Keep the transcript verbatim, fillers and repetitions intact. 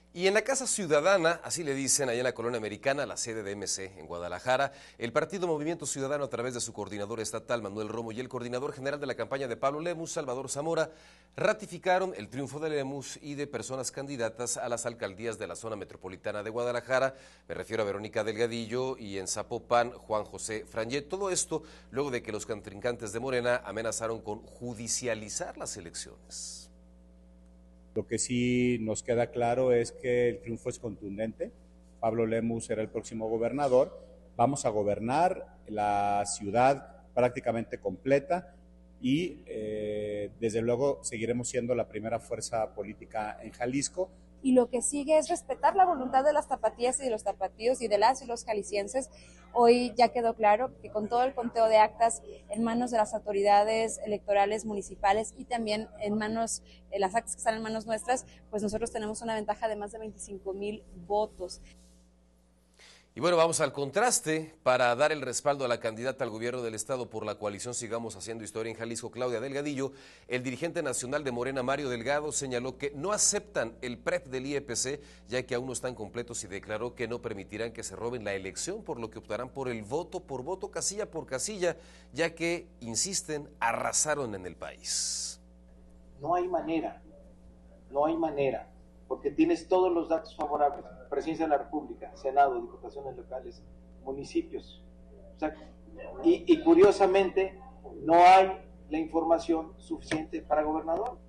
Y en la Casa Ciudadana, así le dicen allá en la Colonia Americana, la sede de M C en Guadalajara, el partido Movimiento Ciudadano, a través de su coordinador estatal Manuel Romo y el coordinador general de la campaña de Pablo Lemus, Salvador Zamora, ratificaron el triunfo de Lemus y de personas candidatas a las alcaldías de la zona metropolitana de Guadalajara. Me refiero a Verónica Delgadillo y en Zapopan, Juan José Frangé. Todo esto luego de que los contrincantes de Morena amenazaron con judicializar las elecciones. Lo que sí nos queda claro es que el triunfo es contundente. Pablo Lemus será el próximo gobernador. Vamos a gobernar la ciudad prácticamente completa y eh, desde luego seguiremos siendo la primera fuerza política en Jalisco. Y lo que sigue es respetar la voluntad de las tapatías y de los tapatíos y de las y los jaliscienses. Hoy ya quedó claro que con todo el conteo de actas en manos de las autoridades electorales municipales y también en manos, eh, las actas que están en manos nuestras, pues nosotros tenemos una ventaja de más de veinticinco mil votos. Y bueno, vamos al contraste para dar el respaldo a la candidata al gobierno del estado por la coalición Sigamos Haciendo Historia en Jalisco, Claudia Delgadillo. El dirigente nacional de Morena, Mario Delgado, señaló que no aceptan el P R E P del I E P C, ya que aún no están completos, y declaró que no permitirán que se roben la elección, por lo que optarán por el voto por voto, casilla por casilla, ya que, insisten, arrasaron en el país. No hay manera, no hay manera, porque tienes todos los datos favorables. Presidencia de la República, Senado, diputaciones locales, municipios. O sea, y, y curiosamente no hay la información suficiente para gobernador.